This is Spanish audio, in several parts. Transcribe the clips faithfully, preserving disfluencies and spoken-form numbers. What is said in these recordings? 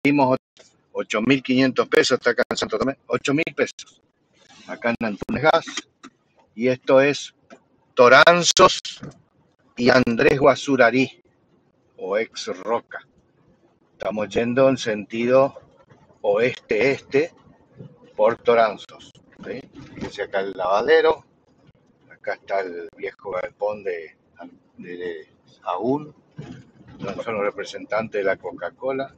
Seguimos ocho mil quinientos pesos, está acá en Santo Tomé, ocho mil pesos, acá en Antunes Gas. Y esto es Toranzos y Andrés Guazurarí, o ex Roca. Estamos yendo en sentido oeste-este por Toranzos. ¿Sí? Fíjense acá el lavadero, acá está el viejo galpón de, de, de Sahún, donde son los representantes de la Coca-Cola.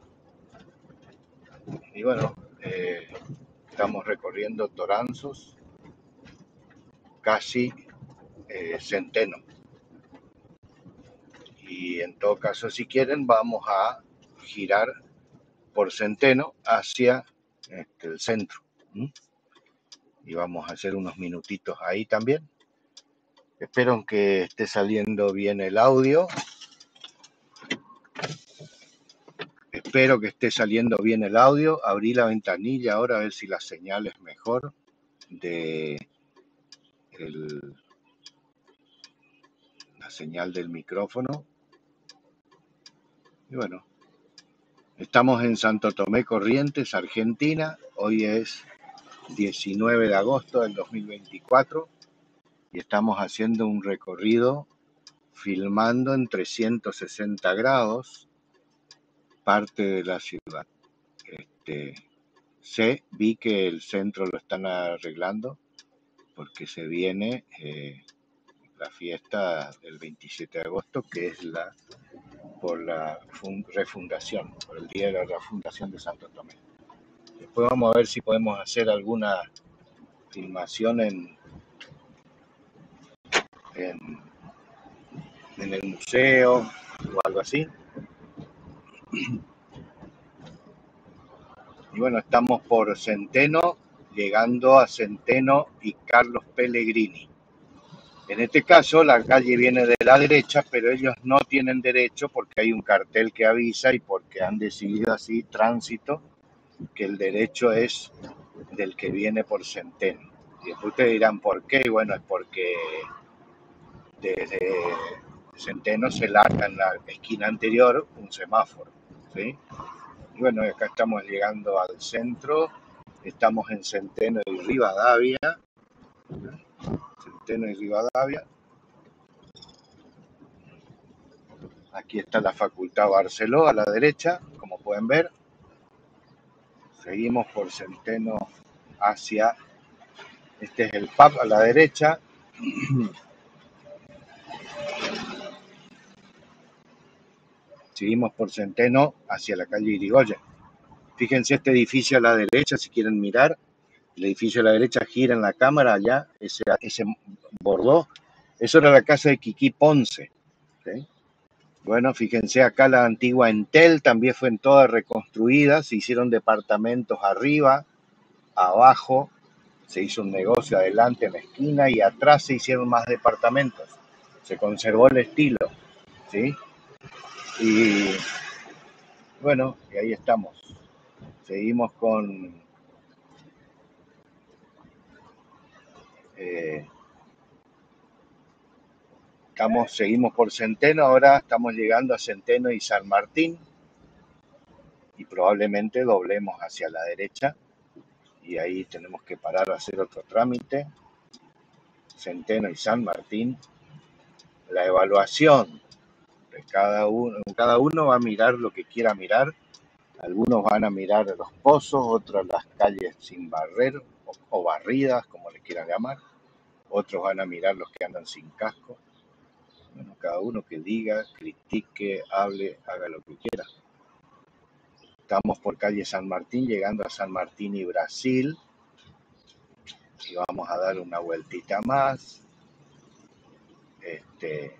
Y bueno, eh, estamos recorriendo Toranzos, casi eh, Centeno. Y en todo caso, si quieren, vamos a girar por Centeno hacia este, el centro. ¿Mm? Y vamos a hacer unos minutitos ahí también. Espero que esté saliendo bien el audio. Espero que esté saliendo bien el audio. Abrí la ventanilla ahora a ver si la señal es mejor de el, la señal del micrófono. Y bueno, estamos en Santo Tomé Corrientes, Argentina. Hoy es diecinueve de agosto del dos mil veinticuatro y estamos haciendo un recorrido filmando en trescientos sesenta grados parte de la ciudad. Este, sé, vi que el centro lo están arreglando porque se viene eh, la fiesta del veintisiete de agosto, que es la por la refundación, por el día de la refundación de Santo Tomé. Después vamos a ver si podemos hacer alguna filmación en, en, en el museo o algo así. Y bueno, estamos por Centeno, llegando a Centeno y Carlos Pellegrini. En este caso, la calle viene de la derecha, pero ellos no tienen derecho porque hay un cartel que avisa y porque han decidido así, tránsito, que el derecho es del que viene por Centeno. Y después ustedes dirán, ¿por qué? Y bueno, es porque desde Centeno se larga en la esquina anterior un semáforo, ¿sí? Y bueno, acá estamos llegando al centro, estamos en Centeno y Rivadavia, Centeno y Rivadavia. Aquí está la Facultad Barceló a la derecha, como pueden ver. Seguimos por Centeno hacia, este es el P A B a la derecha. Seguimos por Centeno hacia la calle Irigoyen. Fíjense este edificio a la derecha, si quieren mirar. El edificio a la derecha gira en la cámara allá, ese, ese bordó. Eso era la casa de Quiquí Ponce. ¿Okay? Bueno, fíjense acá la antigua Entel, también fue en toda reconstruida, se hicieron departamentos arriba, abajo, se hizo un negocio adelante en la esquina y atrás se hicieron más departamentos. Se conservó el estilo, ¿sí? Y bueno, y ahí estamos. Seguimos con eh, estamos, seguimos por Centeno, ahora estamos llegando a Centeno y San Martín y probablemente doblemos hacia la derecha y ahí tenemos que parar a hacer otro trámite. Centeno y San Martín, la evaluación de cada uno, cada uno va a mirar lo que quiera mirar. Algunos van a mirar los pozos, otros las calles sin barrer o, o barridas, como les quieran llamar. Otros van a mirar los que andan sin casco. Bueno, cada uno que diga, critique, hable, haga lo que quiera. Estamos por calle San Martín, llegando a San Martín y Brasil. Y vamos a dar una vueltita más. Este,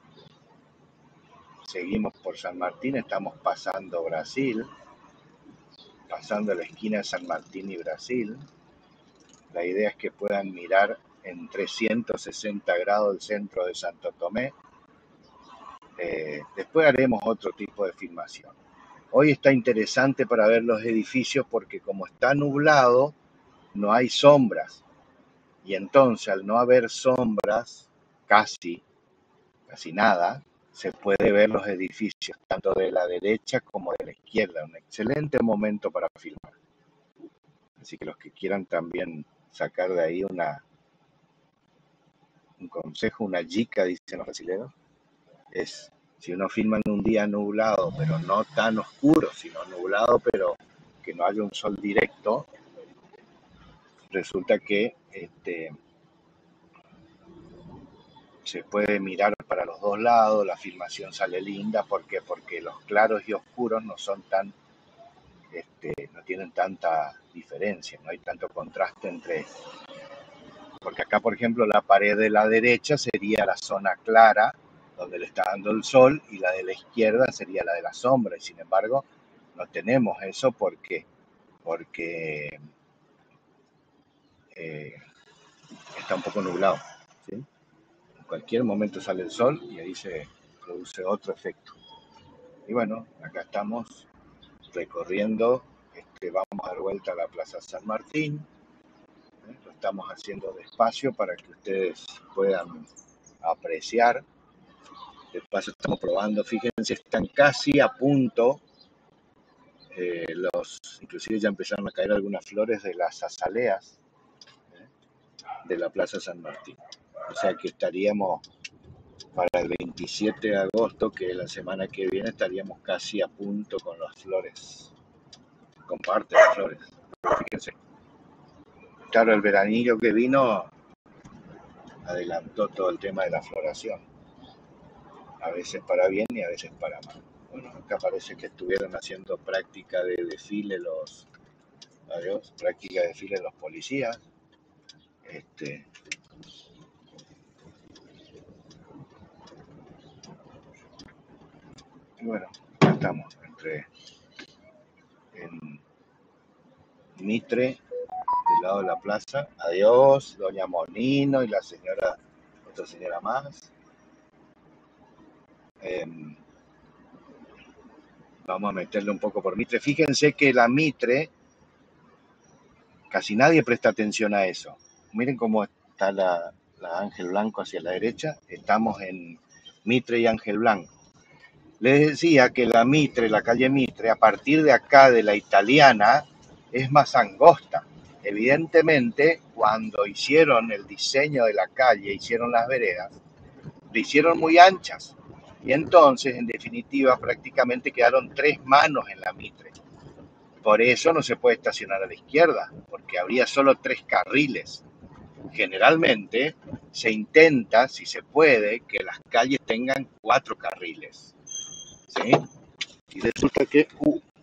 seguimos por San Martín, estamos pasando Brasil, pasando la esquina de San Martín y Brasil. La idea es que puedan mirar en trescientos sesenta grados el centro de Santo Tomé. Eh, después haremos otro tipo de filmación. Hoy está interesante para ver los edificios porque como está nublado, no hay sombras. Y entonces, al no haber sombras, casi, casi nada, se puede ver los edificios, tanto de la derecha como de la izquierda. Un excelente momento para filmar. Así que los que quieran también sacar de ahí una, un consejo, una yica, dicen los brasileños, es si uno filma en un día nublado, pero no tan oscuro, sino nublado, pero que no haya un sol directo, resulta que este, se puede mirar para los dos lados, la filmación sale linda, ¿por qué? Porque los claros y oscuros no son tan, este, no tienen tanta diferencia, no hay tanto contraste entre, porque acá por ejemplo la pared de la derecha sería la zona clara, donde le está dando el sol, y la de la izquierda sería la de la sombra, y sin embargo no tenemos eso porque, porque eh, está un poco nublado, ¿sí? En cualquier momento sale el sol y ahí se produce otro efecto. Y bueno, acá estamos recorriendo, este, vamos a dar vuelta a la Plaza San Martín, ¿eh? Lo estamos haciendo despacio para que ustedes puedan apreciar. De paso estamos probando, fíjense, están casi a punto, eh, los, inclusive ya empezaron a caer algunas flores de las azaleas, ¿eh? De la Plaza San Martín. O sea que estaríamos para el veintisiete de agosto, que es la semana que viene, estaríamos casi a punto con las flores, con parte de las flores. Fíjense. Claro, el veranillo que vino adelantó todo el tema de la floración, a veces para bien y a veces para mal. Bueno, acá parece que estuvieron haciendo práctica de desfile los, adiós, práctica de desfile los policías. Este, y bueno, ya estamos entre en Mitre, del lado de la plaza. Adiós, doña Monino y la señora, otra señora más. Eh, vamos a meterle un poco por Mitre. Fíjense que la Mitre, casi nadie presta atención a eso. Miren cómo está la, la Ángel Blanco hacia la derecha. Estamos en Mitre y Ángel Blanco. Les decía que la Mitre, la calle Mitre, a partir de acá de la Italiana, es más angosta. Evidentemente, cuando hicieron el diseño de la calle, hicieron las veredas, lo hicieron muy anchas. Y entonces, en definitiva, prácticamente quedaron tres manos en la Mitre. Por eso no se puede estacionar a la izquierda, porque habría solo tres carriles. Generalmente se intenta, si se puede, que las calles tengan cuatro carriles, ¿sí? Y resulta que uh,